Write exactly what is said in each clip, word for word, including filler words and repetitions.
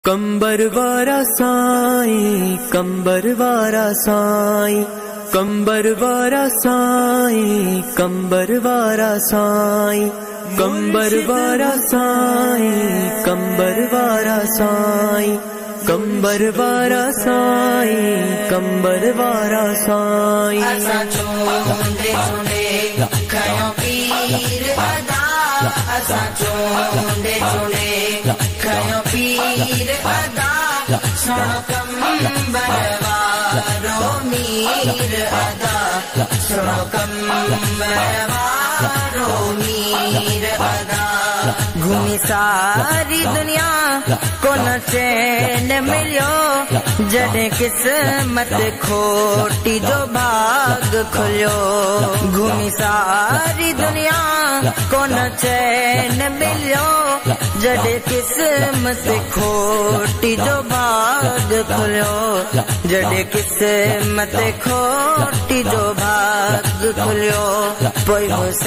कंबर वारा साईं, कंबर वारा साईं, कंबर वारा साईं, कंबर वारा साईं, कंबर वारा साईं, कंबर वारा साईं, कंबर वारा साईं, कंबर वारा साईं। असां चूंडे चूंडे खयों पीर अदा, असां चूंडे चूंडे खयों पीर अदा, सुनो कंबर वारो मीर अदा, सुनो कंबर वारो मीर अदा। घूमी सारी दुनिया को न चैन मिलियो, जॾहिं किस्मत खोटी जो भाग खुलियो। घूमी सारी दुनिया को न चैन मिलियो, जॾहिं किस्मत खोटी जो भाग खुलियो, जॾहिं किस्मत खोटी जो भाग खुलियो। पोइ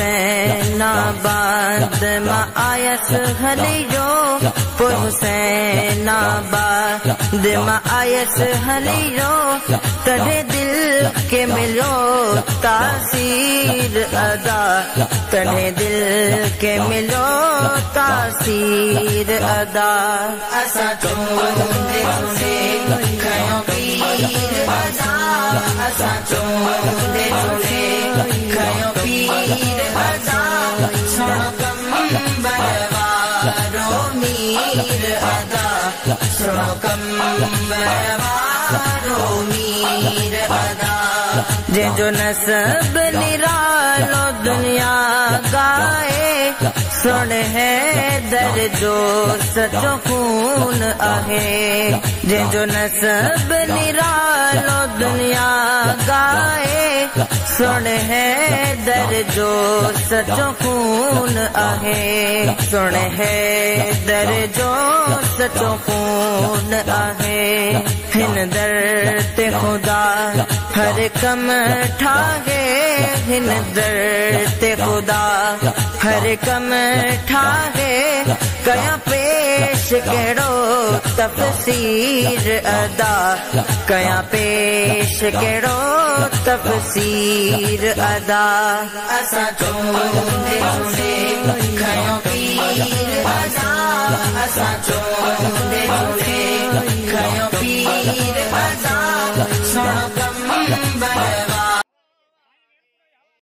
हुसैनाबाद मां आयस हलियो, पोइ हुसैनाबाद मां आयस हलियो, तॾहिं दिल के मिलियो तासीर अदा, तॾहिं दिल के मिलियो तासीर अदा। असां चूंडे चूंडे खयों पीर अदा, असां चूंडे चूंडे खयों पीर अदा, सुनो कंबर वारो मीर अदा, सुनो कंबर वारो मीर अदा। जंहिंजो नसब निरालो दुनिया गाए, सुन हैदर जो सचो खून आहे। जंहिंजो नसब निरालो दुनिया गाए, सुन हैदर जो सचो खून आहे, सुन हैदर जो सचो खून आहे। हिन दर ते खुदा हर कम ठाहे, हिन दर ते खुदा हर कम ठाहे, कया पेश कहिड़ो तफ़सीर अदा, कया पेश कहिड़ो तफ़सीर अदा। असां चूंडे चूंडे खयों पीर अदा, असां